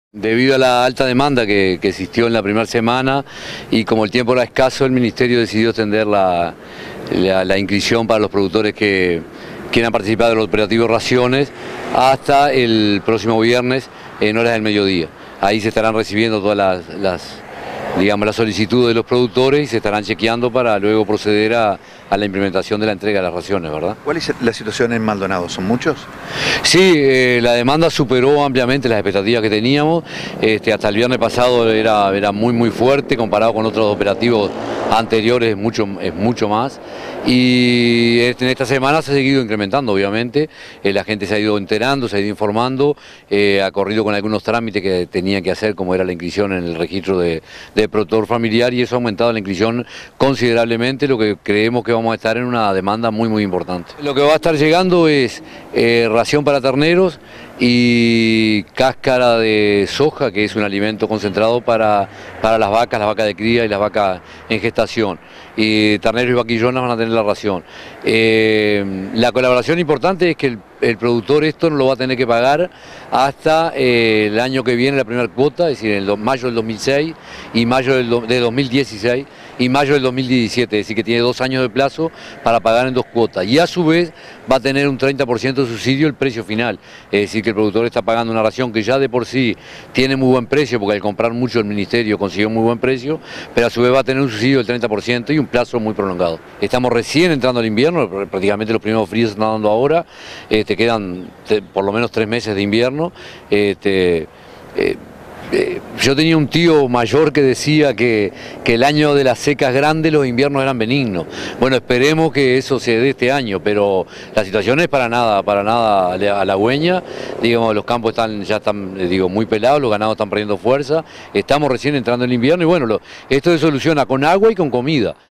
Debido a la alta demanda que existió en la primera semana y como el tiempo era escaso, el Ministerio decidió extender la inscripción para los productores que quieran participar de los operativos Raciones hasta el próximo viernes en horas del mediodía. Ahí se estarán recibiendo todas las solicitudes de los productores y se estarán chequeando para luego proceder a la implementación de la entrega de las raciones, ¿verdad? ¿Cuál es la situación en Maldonado? ¿Son muchos? Sí, la demanda superó ampliamente las expectativas que teníamos. Hasta el viernes pasado era muy fuerte comparado con otros operativos anteriores, es mucho más. Y en esta semana se ha seguido incrementando, obviamente. La gente se ha ido enterando, se ha ido informando, ha corrido con algunos trámites que tenía que hacer, como era la inscripción en el registro de productor familiar, y eso ha aumentado la inscripción considerablemente, lo que creemos que vamos a estar en una demanda muy importante. Lo que va a estar llegando es ración para terneros y cáscara de soja, que es un alimento concentrado para las vacas de cría y las vacas en gestación. Y terneros y vaquillonas van a tener la ración. La colaboración importante es que el productor esto no lo va a tener que pagar hasta el año que viene, la primera cuota, es decir, en mayo del 2006 y mayo de 2016 y mayo del 2017, es decir, que tiene 2 años de plazo para pagar en 2 cuotas. Y a su vez va a tener un 30% de subsidio el precio final, es decir, que el productor está pagando una ración que ya de por sí tiene muy buen precio, porque al comprar mucho el Ministerio consiguió muy buen precio, pero a su vez va a tener un subsidio del 30% y un plazo muy prolongado. Estamos recién entrando al invierno, prácticamente los primeros fríos se están dando ahora, quedan por lo menos 3 meses de invierno. Yo tenía un tío mayor que decía que el año de las secas grandes los inviernos eran benignos. Bueno, esperemos que eso se dé este año, pero la situación es para nada halagüeña. Digamos, los campos ya están muy pelados, los ganados están perdiendo fuerza, estamos recién entrando en el invierno y bueno, esto se soluciona con agua y con comida.